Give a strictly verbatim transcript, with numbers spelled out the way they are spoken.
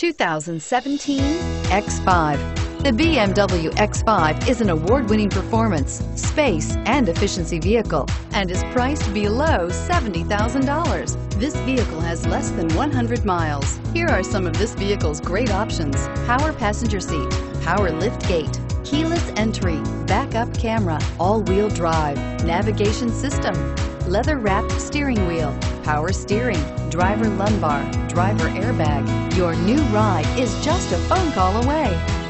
two thousand seventeen X five. The B M W X five is an award-winning performance, space, and efficiency vehicle and is priced below seventy thousand dollars. This vehicle has less than one hundred miles. Here are some of this vehicle's great options: power passenger seat, power lift gate, keyless entry, backup camera, all-wheel drive, navigation system, leather-wrapped steering wheel, power steering, driver lumbar, driver airbag. Your new ride is just a phone call away.